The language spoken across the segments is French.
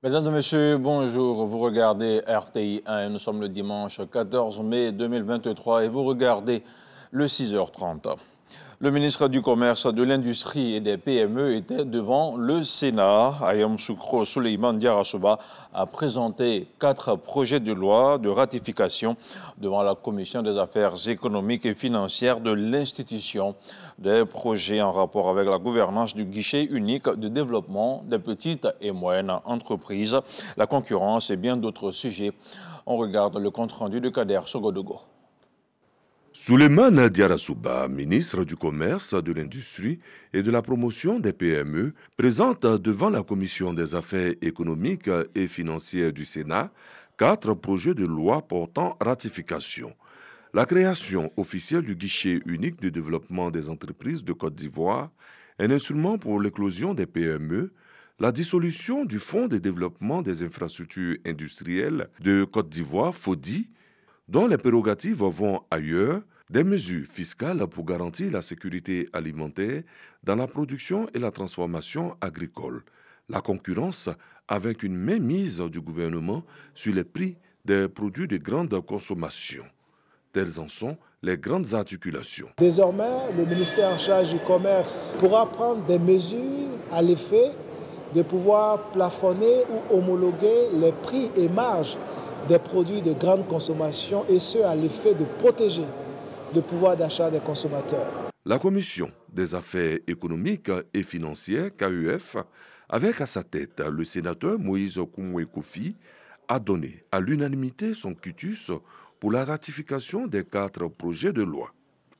Mesdames et messieurs, bonjour. Vous regardez RTI 1. Nous sommes le dimanche 14 mai 2023 et vous regardez le 6h30. Le ministre du Commerce, de l'Industrie et des PME était devant le Sénat. Ayam Soukro Souleymane Diarachouba a présenté 4 projets de loi de ratification devant la Commission des affaires économiques et financières de l'institution. Des projets en rapport avec la gouvernance du guichet unique de développement des petites et moyennes entreprises, la concurrence et bien d'autres sujets. On regarde le compte-rendu de Kader Sogodogo. Souleymane Diarachouba, ministre du Commerce, de l'Industrie et de la Promotion des PME, présente devant la Commission des affaires économiques et financières du Sénat 4 projets de loi portant ratification. La création officielle du guichet unique de développement des entreprises de Côte d'Ivoire, un instrument pour l'éclosion des PME, la dissolution du Fonds de développement des infrastructures industrielles de Côte d'Ivoire, FODI, dont les prérogatives vont ailleurs, des mesures fiscales pour garantir la sécurité alimentaire dans la production et la transformation agricole, la concurrence avec une mainmise du gouvernement sur les prix des produits de grande consommation. Telles en sont les grandes articulations. Désormais, le ministère en charge du commerce pourra prendre des mesures à l'effet de pouvoir plafonner ou homologuer les prix et marges des produits de grande consommation et ce à l'effet de protéger le pouvoir d'achat des consommateurs. La Commission des affaires économiques et financières, KEF, avec à sa tête le sénateur Moïse Koumoué Kofi, a donné à l'unanimité son quitus pour la ratification des 4 projets de loi.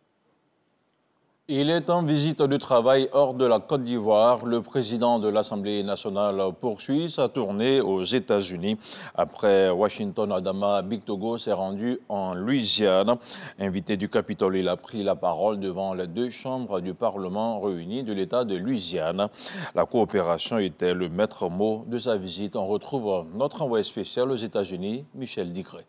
Il est en visite de travail hors de la Côte d'Ivoire. Le président de l'Assemblée nationale poursuit sa tournée aux États-Unis. Après Washington, Adama Bictogo s'est rendu en Louisiane. Invité du Capitole, il a pris la parole devant les 2 chambres du Parlement réunies de l'État de Louisiane. La coopération était le maître mot de sa visite. On retrouve notre envoyé spécial aux États-Unis, Michel Digré.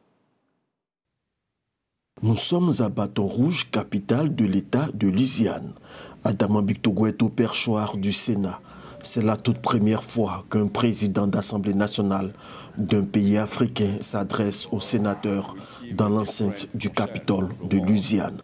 Nous sommes à Bâton Rouge, capitale de l'État de Louisiane. Adama Bictogo est au perchoir du Sénat. C'est la toute première fois qu'un président d'Assemblée nationale d'un pays africain s'adresse aux sénateurs dans l'enceinte du Capitole de Louisiane.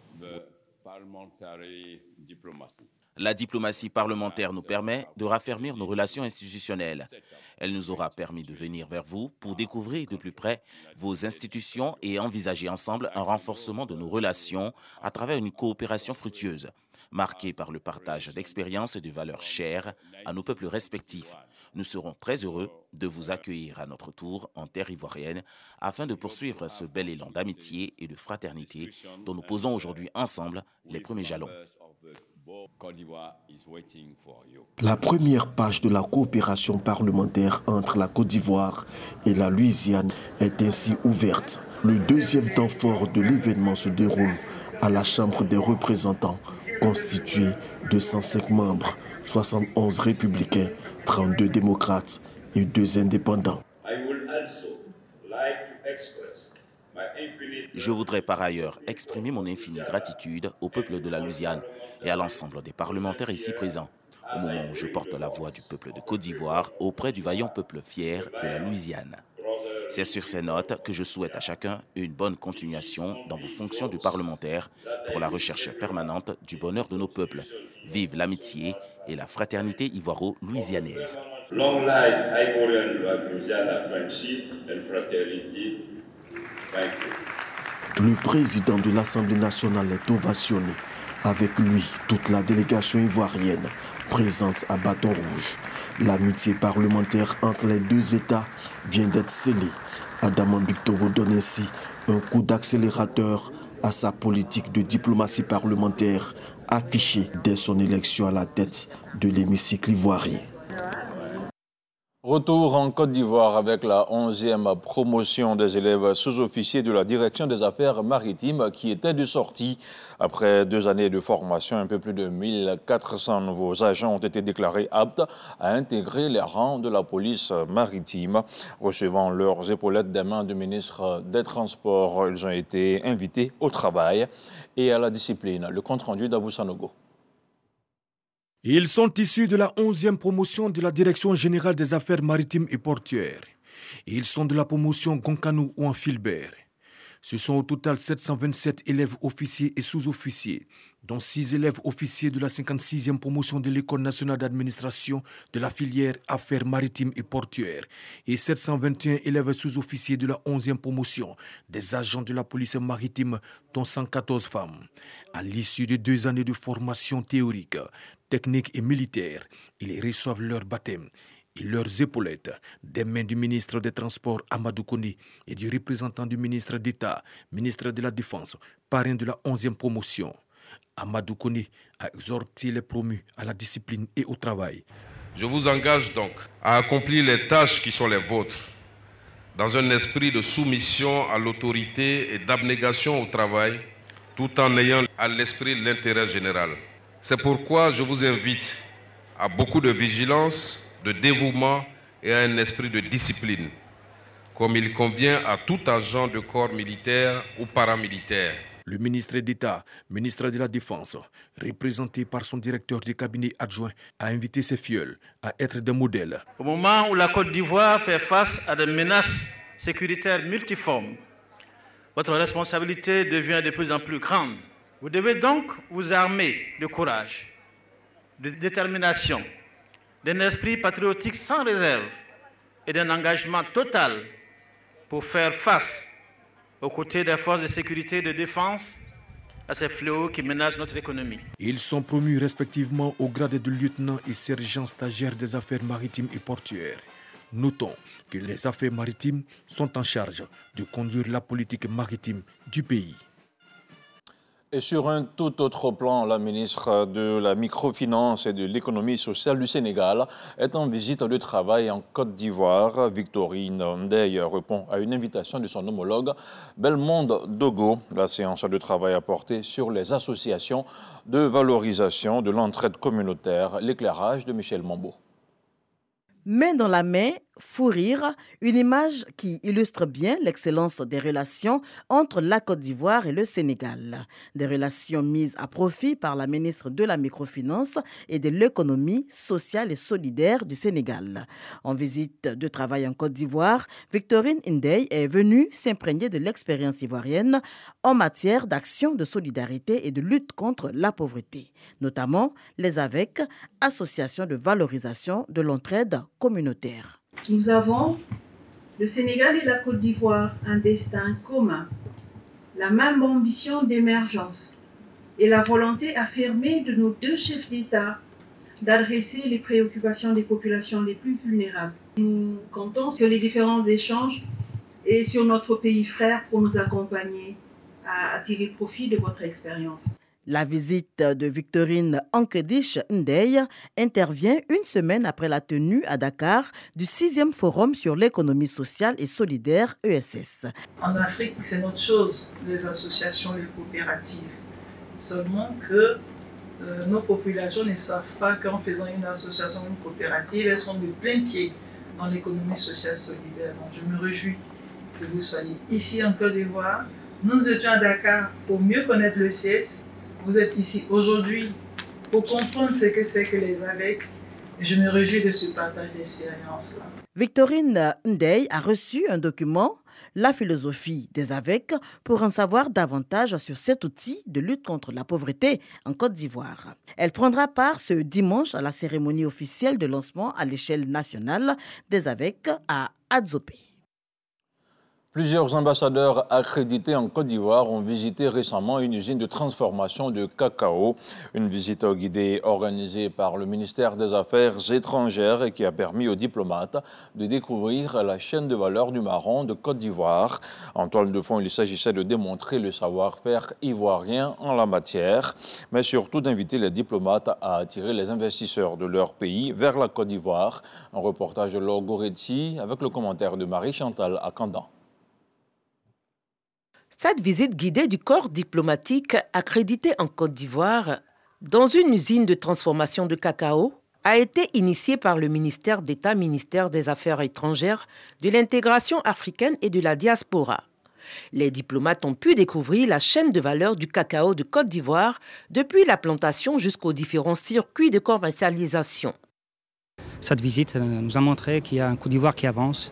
La diplomatie parlementaire nous permet de raffermir nos relations institutionnelles. Elle nous aura permis de venir vers vous pour découvrir de plus près vos institutions et envisager ensemble un renforcement de nos relations à travers une coopération fructueuse, marquée par le partage d'expériences et de valeurs chères à nos peuples respectifs. Nous serons très heureux de vous accueillir à notre tour en terre ivoirienne afin de poursuivre ce bel élan d'amitié et de fraternité dont nous posons aujourd'hui ensemble les premiers jalons. La première page de la coopération parlementaire entre la Côte d'Ivoire et la Louisiane est ainsi ouverte. Le deuxième temps fort de l'événement se déroule à la Chambre des représentants, constituée de 105 membres, 71 républicains, 32 démocrates et 2 indépendants. Je voudrais par ailleurs exprimer mon infinie gratitude au peuple de la Louisiane et à l'ensemble des parlementaires ici présents, au moment où je porte la voix du peuple de Côte d'Ivoire auprès du vaillant peuple fier de la Louisiane. C'est sur ces notes que je souhaite à chacun une bonne continuation dans vos fonctions de parlementaire pour la recherche permanente du bonheur de nos peuples. Vive l'amitié et la fraternité ivoiro-louisianaise. Long life Ivorian-Louisiana friendship and fraternity. Thank you. Le président de l'Assemblée nationale est ovationné. Avec lui, toute la délégation ivoirienne présente à Bâton Rouge. L'amitié parlementaire entre les 2 États vient d'être scellée. Adama Bictogo donne ainsi un coup d'accélérateur à sa politique de diplomatie parlementaire affichée dès son élection à la tête de l'hémicycle ivoirien. Retour en Côte d'Ivoire avec la 11e promotion des élèves sous-officiers de la Direction des affaires maritimes qui était de sortie. Après 2 années de formation, un peu plus de 1400 nouveaux agents ont été déclarés aptes à intégrer les rangs de la police maritime. Recevant leurs épaulettes des mains du ministre des Transports, ils ont été invités au travail et à la discipline. Le compte rendu d'Abou Sanogo. Ils sont issus de la 11e promotion de la Direction générale des affaires maritimes et portuaires. Ils sont de la promotion Gonkanou ou en Filbert. Ce sont au total 727 élèves officiers et sous-officiers, dont 6 élèves officiers de la 56e promotion de l'École nationale d'administration de la filière affaires maritimes et portuaires et 721 élèves sous-officiers de la 11e promotion des agents de la police maritime, dont 114 femmes. À l'issue de 2 années de formation théorique, technique et militaire, ils reçoivent leur baptême et leurs épaulettes des mains du ministre des Transports Amadou Koni et du représentant du ministre d'État, ministre de la Défense, parrain de la 11e promotion. Amadou Koni a exhorté les promus à la discipline et au travail. Je vous engage donc à accomplir les tâches qui sont les vôtres, dans un esprit de soumission à l'autorité et d'abnégation au travail, tout en ayant à l'esprit l'intérêt général. C'est pourquoi je vous invite à beaucoup de vigilance, de dévouement et à un esprit de discipline, comme il convient à tout agent de corps militaire ou paramilitaire. Le ministre d'État, ministre de la Défense, représenté par son directeur de cabinet adjoint, a invité ses filleuls à être des modèles. Au moment où la Côte d'Ivoire fait face à des menaces sécuritaires multiformes, votre responsabilité devient de plus en plus grande. Vous devez donc vous armer de courage, de détermination, d'un esprit patriotique sans réserve et d'un engagement total pour faire face aux côtés des forces de sécurité et de défense à ces fléaux qui menacent notre économie. Ils sont promus respectivement au grade de lieutenant et sergent stagiaire des affaires maritimes et portuaires. Notons que les affaires maritimes sont en charge de conduire la politique maritime du pays. Et sur un tout autre plan, la ministre de la Microfinance et de l'Économie sociale du Sénégal est en visite de travail en Côte d'Ivoire. Victorine Ndeye répond à une invitation de son homologue Belmonde Dogo. La séance de travail a porté sur les associations de valorisation de l'entraide communautaire. L'éclairage de Michel Mambo. Main dans la main, fou rire, une image qui illustre bien l'excellence des relations entre la Côte d'Ivoire et le Sénégal. Des relations mises à profit par la ministre de la Microfinance et de l'Économie sociale et solidaire du Sénégal. En visite de travail en Côte d'Ivoire, Victorine Ndeye est venue s'imprégner de l'expérience ivoirienne en matière d'action de solidarité et de lutte contre la pauvreté, notamment les AVEC, associations de valorisation de l'entraide communautaire. Nous avons, le Sénégal et la Côte d'Ivoire, un destin commun, la même ambition d'émergence et la volonté affirmée de nos deux chefs d'État d'adresser les préoccupations des populations les plus vulnérables. Nous comptons sur les différents échanges et sur notre pays frère pour nous accompagner à tirer profit de votre expérience. La visite de Victorine Ankédiche Ndeye intervient une semaine après la tenue à Dakar du 6e Forum sur l'économie sociale et solidaire ESS. En Afrique, c'est notre chose, les associations, les coopératives. Seulement que nos populations ne savent pas qu'en faisant une association, une coopérative, elles sont de plein pied dans l'économie sociale solidaire. Donc, je me réjouis que vous soyez ici en Côte d'Ivoire. Nous étions à Dakar pour mieux connaître le CS. Vous êtes ici aujourd'hui pour comprendre ce que c'est que les AVEC. Et je me réjouis de ce partage d'expérience-là. Victorine Ndeye a reçu un document, La philosophie des AVEC, pour en savoir davantage sur cet outil de lutte contre la pauvreté en Côte d'Ivoire. Elle prendra part ce dimanche à la cérémonie officielle de lancement à l'échelle nationale des AVEC à Adzopé. Plusieurs ambassadeurs accrédités en Côte d'Ivoire ont visité récemment une usine de transformation de cacao. Une visite guidée organisée par le ministère des Affaires étrangères et qui a permis aux diplomates de découvrir la chaîne de valeur du marron de Côte d'Ivoire. En toile de fond, il s'agissait de démontrer le savoir-faire ivoirien en la matière, mais surtout d'inviter les diplomates à attirer les investisseurs de leur pays vers la Côte d'Ivoire. Un reportage de Laure Goretti avec le commentaire de Marie-Chantal Akandan. Cette visite guidée du corps diplomatique accrédité en Côte d'Ivoire dans une usine de transformation de cacao a été initiée par le ministère d'État, ministère des Affaires étrangères, de l'intégration africaine et de la diaspora. Les diplomates ont pu découvrir la chaîne de valeur du cacao de Côte d'Ivoire depuis la plantation jusqu'aux différents circuits de commercialisation. Cette visite nous a montré qu'il y a un Côte d'Ivoire qui avance.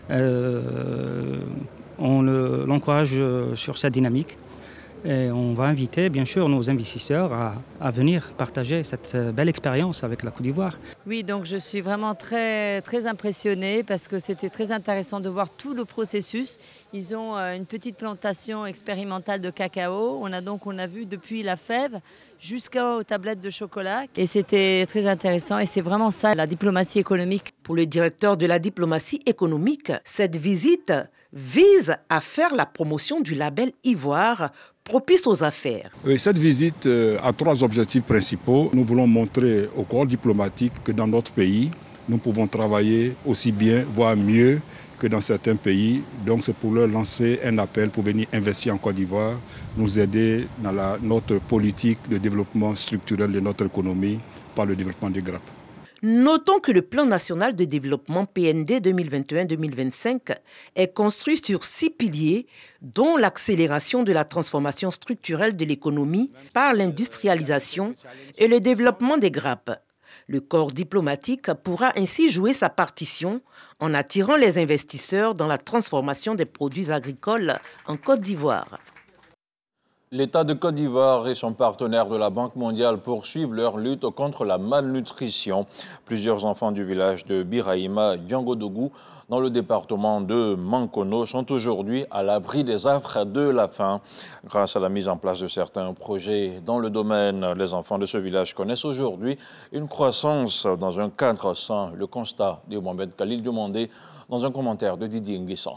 On l'encourage sur cette dynamique. Et on va inviter bien sûr nos investisseurs à venir partager cette belle expérience avec la Côte d'Ivoire. Oui, donc je suis vraiment très impressionnée parce que c'était très intéressant de voir tout le processus. Ils ont une petite plantation expérimentale de cacao. On a vu depuis la fève jusqu'aux tablettes de chocolat. Et c'était très intéressant et c'est vraiment ça la diplomatie économique. Pour le directeur de la diplomatie économique, cette visite vise à faire la promotion du label Ivoire propice aux affaires. Oui, cette visite a 3 objectifs principaux. Nous voulons montrer au corps diplomatique que dans notre pays, nous pouvons travailler aussi bien, voire mieux que dans certains pays. Donc c'est pour leur lancer un appel pour venir investir en Côte d'Ivoire, nous aider dans notre politique de développement structurel de notre économie par le développement des grappes. Notons que le plan national de développement PND 2021-2025 est construit sur 6 piliers, dont l'accélération de la transformation structurelle de l'économie par l'industrialisation et le développement des grappes. Le corps diplomatique pourra ainsi jouer sa partition en attirant les investisseurs dans la transformation des produits agricoles en Côte d'Ivoire. L'État de Côte d'Ivoire et son partenaire de la Banque mondiale poursuivent leur lutte contre la malnutrition. Plusieurs enfants du village de Biraïma, Djangodougou, dans le département de Mankono, sont aujourd'hui à l'abri des affres de la faim. Grâce à la mise en place de certains projets dans le domaine, les enfants de ce village connaissent aujourd'hui une croissance dans un cadre sain. Le constat de Mohamed Khalil demandé dans un commentaire de Didier Nguessan.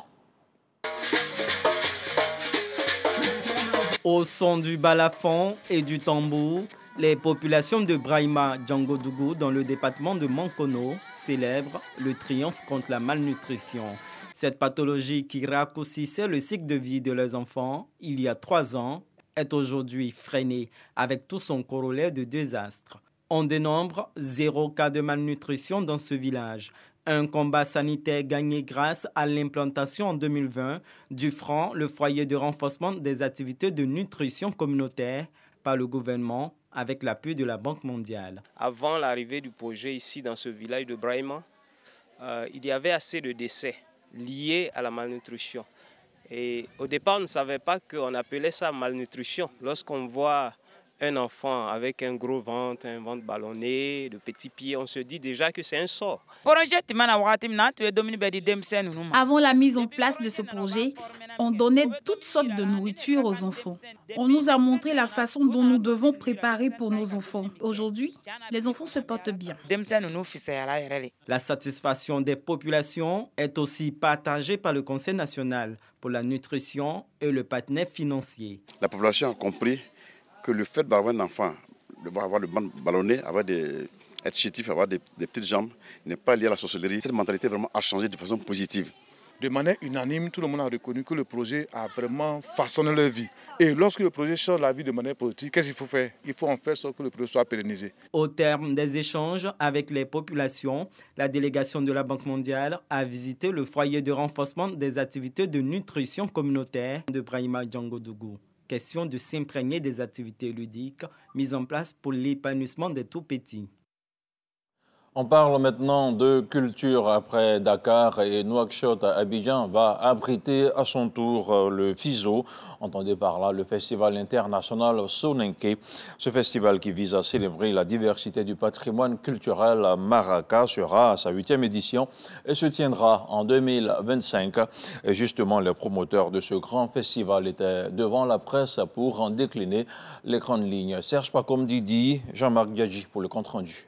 Au son du balafon et du tambour, les populations de Brahima Djangodougou dans le département de Mankono célèbrent le triomphe contre la malnutrition. Cette pathologie qui raccourcissait le cycle de vie de leurs enfants il y a 3 ans est aujourd'hui freinée avec tout son corollaire de désastres. On dénombre 0 cas de malnutrition dans ce village. Un combat sanitaire gagné grâce à l'implantation en 2020 du FRAN, le foyer de renforcement des activités de nutrition communautaire, par le gouvernement avec l'appui de la Banque mondiale. Avant l'arrivée du projet ici dans ce village de Brahima, il y avait assez de décès liés à la malnutrition. Et au départ, on ne savait pas qu'on appelait ça malnutrition. Lorsqu'on voit un enfant avec un gros ventre, un ventre ballonné, de petits pieds, on se dit déjà que c'est un sort. Avant la mise en place de ce projet, on donnait toutes sortes de nourriture aux enfants. On nous a montré la façon dont nous devons préparer pour nos enfants. Aujourd'hui, les enfants se portent bien. La satisfaction des populations est aussi partagée par le Conseil national pour la nutrition et le partenaire financier. La population a compris que le fait d'avoir un enfant, d'avoir le ventre ballonné, être chétif, avoir des petites jambes, n'est pas lié à la sorcellerie. Cette mentalité vraiment a changé de façon positive. De manière unanime, tout le monde a reconnu que le projet a vraiment façonné leur vie. Et lorsque le projet change la vie de manière positive, qu'est-ce qu'il faut faire? Il faut en faire sorte que le projet soit pérennisé. Au terme des échanges avec les populations, la délégation de la Banque mondiale a visité le foyer de renforcement des activités de nutrition communautaire de Brahima Djangodougou. Question de s'imprégner des activités ludiques mises en place pour l'épanouissement des tout-petits. On parle maintenant de culture après Dakar et Nouakchott à Abidjan va abriter à son tour le FISO, entendez par là le Festival international Soninké. Ce festival qui vise à célébrer la diversité du patrimoine culturel à Maracas sera à sa 8e édition et se tiendra en 2025. Et justement, les promoteurs de ce grand festival étaient devant la presse pour en décliner les grandes lignes. Serge Pacom Didi, Jean-Marc Diadji pour le compte-rendu.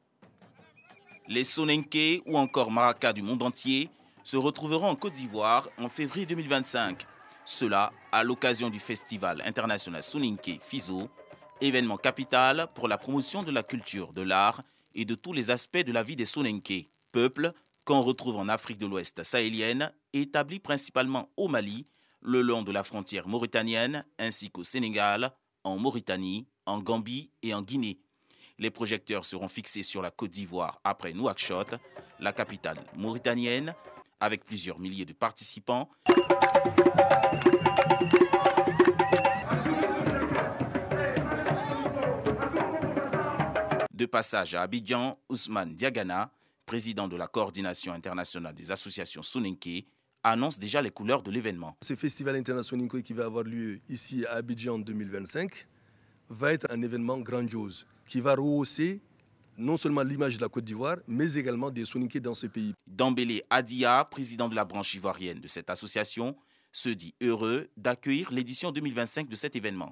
Les Soninké ou encore Maracas du monde entier se retrouveront en Côte d'Ivoire en février 2025. Cela à l'occasion du Festival international Soninké FISO, événement capital pour la promotion de la culture, de l'art et de tous les aspects de la vie des Soninké, peuple qu'on retrouve en Afrique de l'Ouest sahélienne, établi principalement au Mali, le long de la frontière mauritanienne, ainsi qu'au Sénégal, en Mauritanie, en Gambie et en Guinée. Les projecteurs seront fixés sur la Côte d'Ivoire après Nouakchott, la capitale mauritanienne, avec plusieurs milliers de participants. De passage à Abidjan, Ousmane Diagana, président de la coordination internationale des associations Soninké, annonce déjà les couleurs de l'événement. Ce festival international qui va avoir lieu ici à Abidjan en 2025 va être un événement grandiose qui va rehausser non seulement l'image de la Côte d'Ivoire, mais également des Soninké dans ce pays. Dambélé Adia, président de la branche ivoirienne de cette association, se dit heureux d'accueillir l'édition 2025 de cet événement.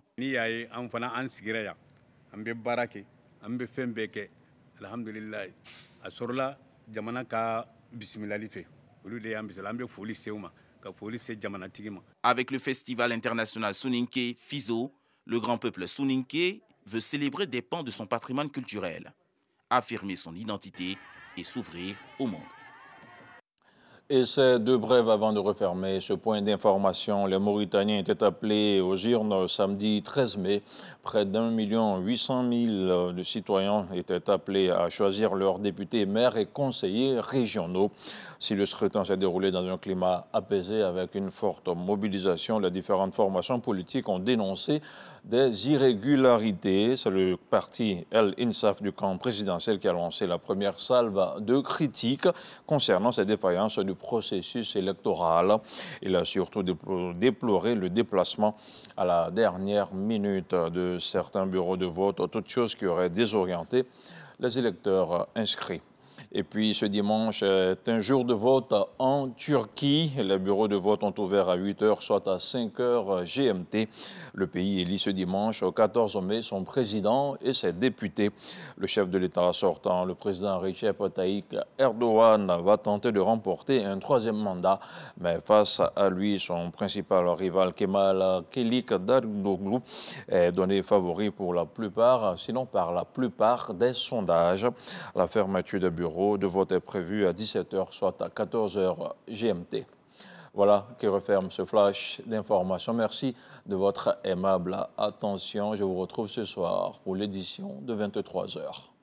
Avec le festival international Soninké Fizo, le grand peuple Soninké veut célébrer des pans de son patrimoine culturel, affirmer son identité et s'ouvrir au monde. Et ces deux brèves avant de refermer ce point d'information. Les Mauritaniens étaient appelés aux urnes samedi 13 mai. Près d'1 800 000 de citoyens étaient appelés à choisir leurs députés, maires et conseillers régionaux. Si le scrutin s'est déroulé dans un climat apaisé avec une forte mobilisation, les différentes formations politiques ont dénoncé des irrégularités. C'est le parti El Insaf du camp présidentiel qui a lancé la première salve de critiques concernant ces défaillances du processus électoral. Il a surtout déploré le déplacement à la dernière minute de certains bureaux de vote, toute chose qui aurait désorienté les électeurs inscrits. Et puis ce dimanche est un jour de vote en Turquie. Les bureaux de vote ont ouvert à 8 h, soit à 5 h GMT. Le pays élit ce dimanche, au 14 mai, son président et ses députés. Le chef de l'État sortant, le président Recep Tayyip Erdogan, va tenter de remporter un troisième mandat. Mais face à lui, son principal rival Kemal Kılıçdaroğlu est donné favori pour la plupart, sinon par la plupart des sondages. La fermeture des bureaux de vote est prévu à 17 h, soit à 14 h GMT. Voilà qui referme ce flash d'information. Merci de votre aimable attention. Je vous retrouve ce soir pour l'édition de 23 h.